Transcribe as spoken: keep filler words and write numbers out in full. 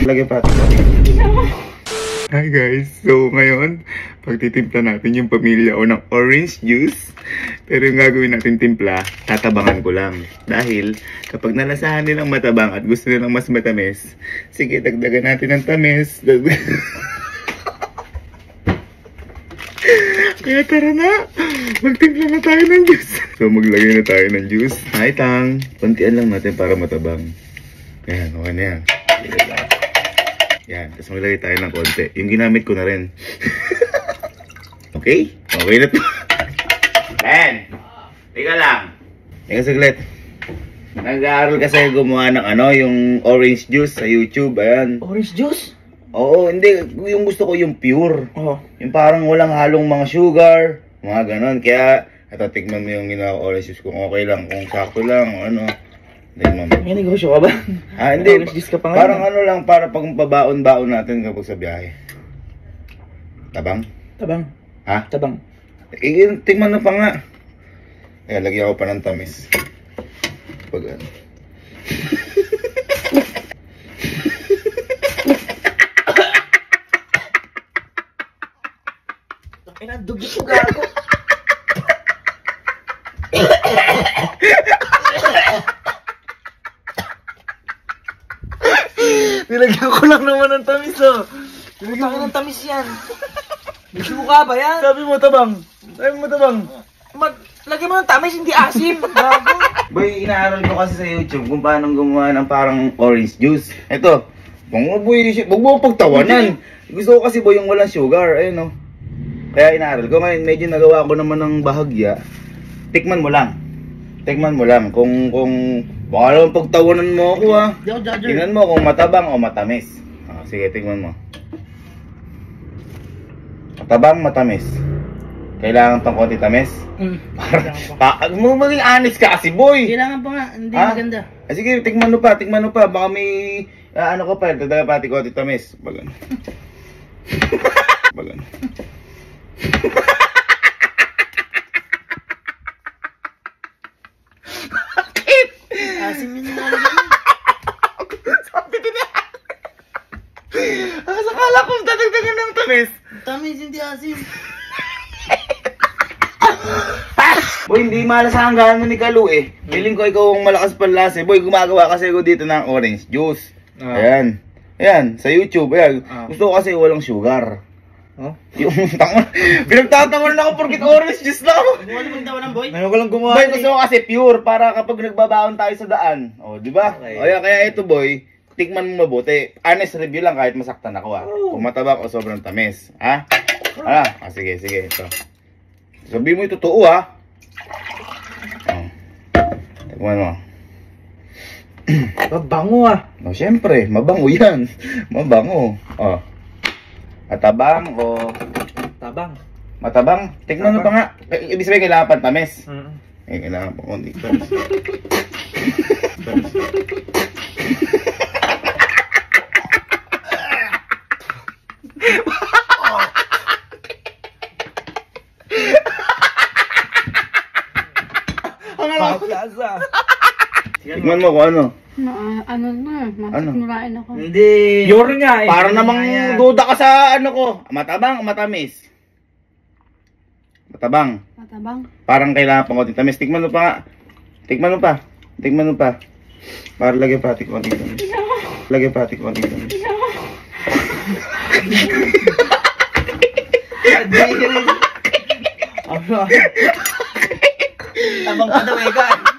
Lagay pa. Hi guys, so ngayon pagtitimpla natin yung pamilya o ng orange juice. Pero yung gagawin natin timpla, tatabangan ko lang. Dahil kapag nalasahan nilang matabang at gusto nilang mas matamis, sige, dagdagan natin ng tamis. Kaya tara na, magtimpla na tayo ng juice. So maglagay na tayo ng juice. Hi Tang, kontian lang natin para matabang. Ayan, okay na yan. Yan, tapos maglagay tayo ng konti. Yung ginamit ko na rin. Okay? Okay na to. Ben! Tika lang. Tika saglit. Nag-aaral kasi gumawa ng ano, yung orange juice sa YouTube. Ayan. Orange juice? Oo, hindi. Yung gusto ko yung pure. Oo. Yung parang walang halong mga sugar. Mga ganon. Kaya, ito, tignan mo yung ginawa orange juice kung okay lang. Kung sakto lang, ano. May negosyo ka ba? Ah, hindi. Ka pa parang ano lang, para pag pabaon-baon natin kapag sa biyahe. Tabang? Tabang. Ha? Tabang. Eh, tingnan na pa nga. Kaya, lagyan ko pa ng tamis. Pag ano. Ay, nandugit ko gago. Nilagyan ko lang naman ng tamis, oh. Nilagyan ko ng tamis yan. May suka ba yan? Sabi mo tabang. Sabi mo tabang. Mag lagyan mo ng tamis, hindi asim. Gago. Boy, inaaral ko kasi sa YouTube kung paano gumawa ng parang orange juice. Ito. Kung mo boy, huwag mo pagtawanan. Gusto ko kasi boy yung walang sugar. Ayun, oh. Kaya inaaral ko. Ngayon, medyo nagawa ko naman ng bahagya. Tikman mo lang. Tikman mo lang. Kung, kung, baka naman pagtawanan mo ako, ha. Tingnan mo kung matabang o matamis. Ah, sige, tingnan mo. Matabang, matamis. Kailangan pang konti tamis? Mm. Para, mo maging honest ka kasi, boy. Kailangan pa nga, hindi ha? Maganda. Ah, sige, tingnan mo pa, tingnan mo pa. Baka may, uh, ano ko pa, dadaga pati konti tamis. Bagan. Bagan. Bakit? Asim yun na. Sabi din yan. Ah, sakala ko dadagdagan ng tamis. Tamis, hindi asim. Boy, hindi malasahan gano'n ni Kalu eh. Feeling ko ikaw ang malakas panlasa. Boy, gumagawa kasi ako dito ng orange juice. Uh. Ayan. Ayan, sa YouTube. Ayan. Uh. Gusto ko kasi walang sugar. Huh? Yung tanga. Pinagtatawanan ako porkit orange juice lang. Ano magtawanan, boy? Ngayon ko lang gumawa. Boy, gusto ko kasi pure para kapag nagbabaon tayo sa daan. O, di ba? Okay. O, kaya ito, boy, tikman mo mabuti. Honest review lang kahit masaktan ako, ha. Oh. Kung matabak o sobrang tamis. Ha? Ah, ah sige, sige. Ito. Sabihin mo yung totoo, ha. Oh. Tikman mo. Mabango, ah. O, syempre, mabango yan. Mabango. O. Matabang o... Tabang. Matabang? Tignan mo pa nga. Ibig sabihin kailangan pa tamis. Mm-hmm. Eh, kailangan pa konti tamis. Ang Pakaplasa. Tignan mo kung ano. Na, ano na, masikmurain ako. Hindi. Pure nga eh. Para namang duda ka sa ano ko. Matabang o matamis? Matabang. Matabang. Parang kailangan pang konti tamis. Tikman mo pa nga. Tikman mo pa. Tikman mo pa. Para lagay pa atik konti tamis. Lagay pa atik konti tamis. Ano? Tabang ka daw eh ka.